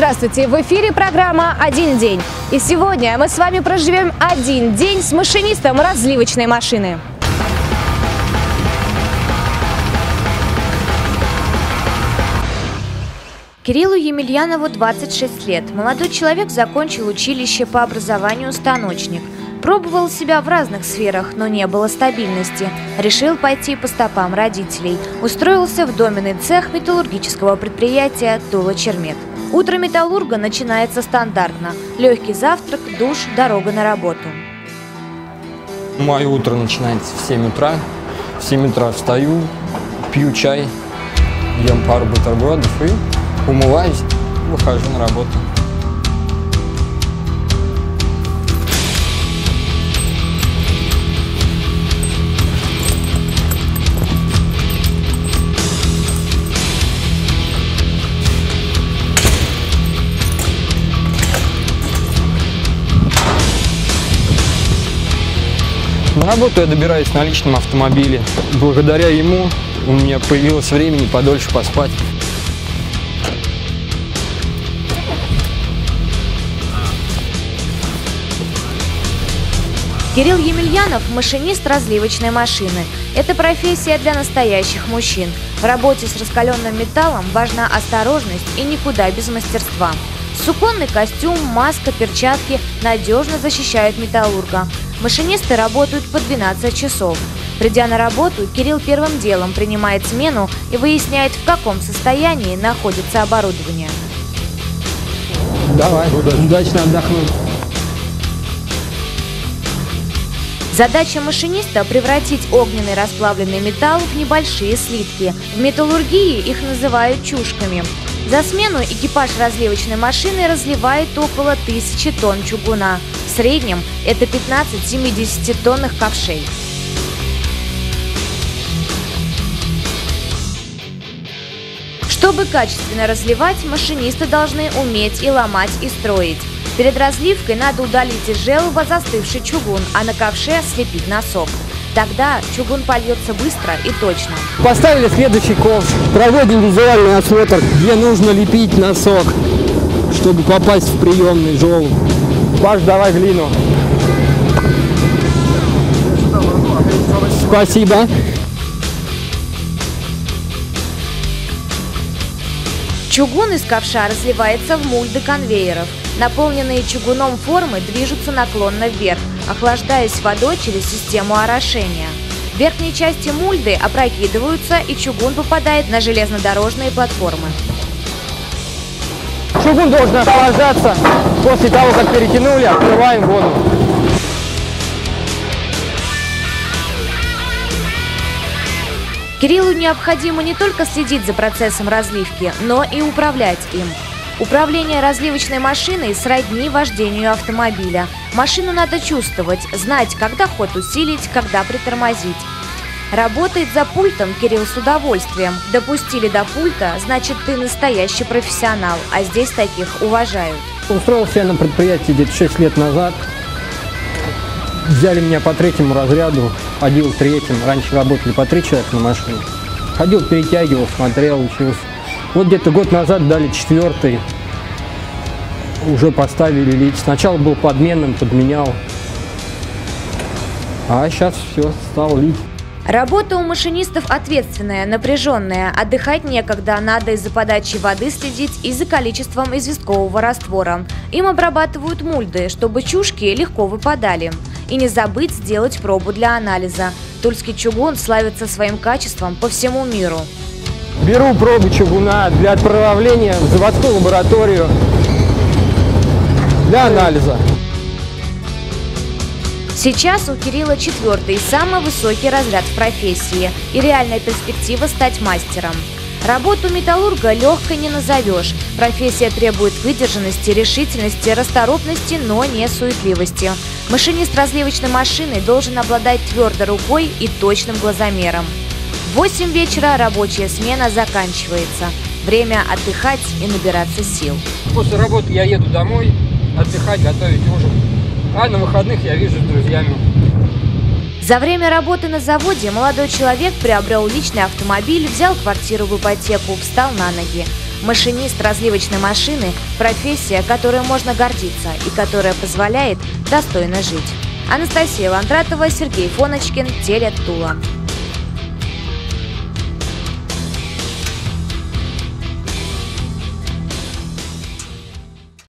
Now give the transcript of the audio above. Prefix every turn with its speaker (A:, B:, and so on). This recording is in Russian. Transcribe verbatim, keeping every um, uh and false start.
A: Здравствуйте! В эфире программа «Один день». И сегодня мы с вами проживем один день с машинистом разливочной машины. Кириллу Емельянову двадцать шесть лет. Молодой человек закончил училище по образованию станочник. Пробовал себя в разных сферах, но не было стабильности. Решил пойти по стопам родителей. Устроился в доменный цех металлургического предприятия «Тула-Чермет». Утро металлурга начинается стандартно. Легкий завтрак, душ, дорога на работу.
B: Мое утро начинается в семь утра. В семь утра встаю, пью чай, ем пару бутербродов и умываюсь, выхожу на работу. На работу я добираюсь на личном автомобиле. Благодаря ему у меня появилось времени подольше поспать.
A: Кирилл Емельянов – машинист разливочной машины. Это профессия для настоящих мужчин. В работе с раскаленным металлом важна осторожность и никуда без мастерства. Суконный костюм, маска, перчатки надежно защищают металлурга. Машинисты работают по двенадцать часов. Придя на работу, Кирилл первым делом принимает смену и выясняет, в каком состоянии находится оборудование.
B: Давай, удачно отдохнуть.
A: Задача машиниста – превратить огненный расплавленный металл в небольшие слитки. В металлургии их называют чушками. За смену экипаж разливочной машины разливает около тысячи тонн чугуна. В среднем это пятнадцать семидесятитонных ковшей. Чтобы качественно разливать, машинисты должны уметь и ломать, и строить. Перед разливкой надо удалить из желоба застывший чугун, а на ковше слепить носок. Тогда чугун польется быстро и точно.
C: Поставили следующий ковш. Проводим визуальный осмотр, где нужно лепить носок, чтобы попасть в приемный желоб. Паш, давай глину. Спасибо.
A: Чугун из ковша разливается в мульды конвейеров. Наполненные чугуном формы движутся наклонно вверх, охлаждаясь водой через систему орошения. В верхней части мульды опрокидываются, и чугун попадает на железнодорожные платформы.
C: Чугун должен охлаждаться. После того, как перетянули, открываем воду.
A: Кириллу необходимо не только следить за процессом разливки, но и управлять им. Управление разливочной машиной сродни вождению автомобиля. Машину надо чувствовать, знать, когда ход усилить, когда притормозить. Работает за пультом Кирилл с удовольствием. Допустили до пульта, значит, ты настоящий профессионал, а здесь таких уважают.
C: Устроился я на предприятии где-то шесть лет назад. Взяли меня по третьему разряду, ходил третьим. Раньше работали по три человека на машине. Ходил, перетягивал, смотрел, учился. Вот где-то год назад дали четвертый. Уже поставили лить. Сначала был подменным, подменял. А сейчас все, стал лить.
A: Работа у машинистов ответственная, напряженная. Отдыхать некогда, надо из-за подачи воды следить и за количеством известкового раствора. Им обрабатывают мульды, чтобы чушки легко выпадали. И не забыть сделать пробу для анализа. Тульский чугун славится своим качеством по всему миру.
C: Беру пробу чугуна для отправления в заводскую лабораторию для анализа.
A: Сейчас у Кирилла четвертый, самый высокий разряд в профессии и реальная перспектива стать мастером. Работу металлурга легкой не назовешь. Профессия требует выдержанности, решительности, расторопности, но не суетливости. Машинист разливочной машины должен обладать твердой рукой и точным глазомером. В восемь вечера рабочая смена заканчивается. Время отдыхать и набираться сил.
B: После работы я еду домой отдыхать, готовить ужин. А на выходных я вижу с друзьями.
A: За время работы на заводе молодой человек приобрел личный автомобиль, взял квартиру в ипотеку, встал на ноги. Машинист разливочной машины – профессия, которой можно гордиться и которая позволяет достойно жить. Анастасия Ландратова, Сергей Фоночкин, Теле Тула.